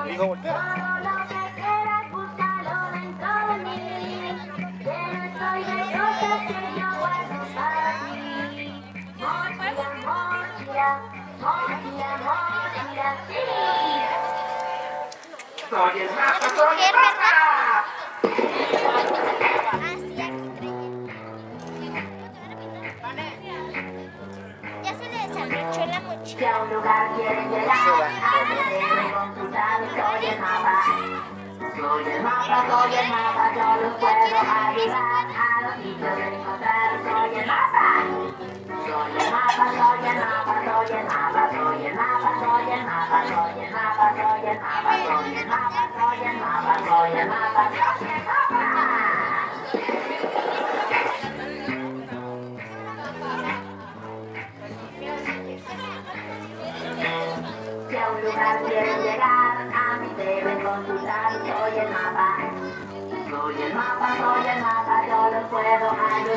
dijo voltear. Todo lo que quieras, búscalo dentro de mí. Lleno estoy de cosas que yo guardo para ti. Mochila, mochila, mochila, mochila, sí. Soy el mapa, soy el ¿verdad? mapa. Ya se le desabrochó la mochila. Si a un lugar quieren llegar, antes deben consultar. Soy el mapa. Soy el mapa, yo los puedo ayudar a los sitios de encontrar. Soy el mapa. Soy el mapa, soy el mapa, soy el mapa, soy el mapa, soy el mapa, soy el mapa, soy el mapa, soy el mapa, soy el mapa, soy el mapa, soy el mapa. Si a un lugar quieren llegar, a mí deben consultar. Soy el mapa, soy el mapa, soy el mapa, yo los puedo ayudar.